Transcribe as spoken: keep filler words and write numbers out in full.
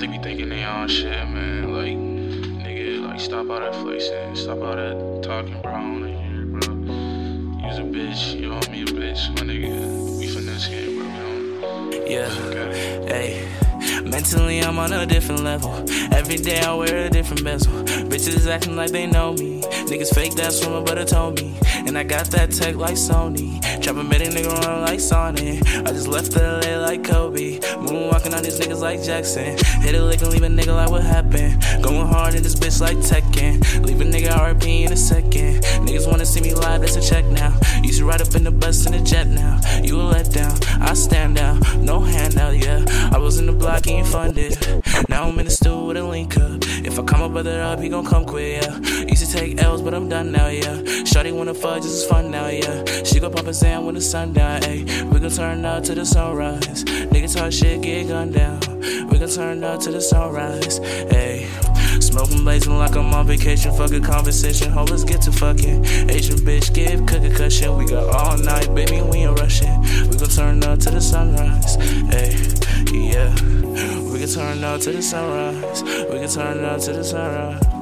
really be thinking they on shit, man. Like, nigga, like, stop all that flexing. Stop all that talking, bro. I don't wanna hear it, bro. You's a bitch. You owe me a bitch, my nigga. We finesse game, bro. We don't... Yeah. Hey. Mentally, I'm on a different level. Every day I wear a different bezel. Bitches acting like they know me. Niggas fake that swimmer, but it told me. And I got that tech like Sony. Trap a minute, nigga run like Sonic. I just left L A like Kobe. Moonwalking on these niggas like Jackson. Hit a lick and leave a nigga like what happened. Going hard in this bitch like Tekken. Leave a nigga R I P in a second. Niggas wanna see me live, that's a check now. Used to ride up in the bus in a jet now. You a letdown, I stand out. No handout, yeah. I was in the block getting funded. Now I'm in the stool with a link up. If I come my brother up, he gon' come quick, yeah. Used to take L's, but I'm done now, yeah. Shawty wanna fuck, just as fun now, yeah. She gon' pop a Zan when the sun down, ayy. We gon' turn up to the sunrise. Nigga talk shit, get gunned down. We gon' turn up to the sunrise, ayy. Smoking, blazing like I'm on vacation. Fuck a conversation, ho, let's get to fucking. Asian bitch, give cook a cushion. We got all night, baby, we ain't rushing. We gon' turn up to the sunrise, ayy, yeah. We can turn up to the sunrise. We can turn up to the sunrise.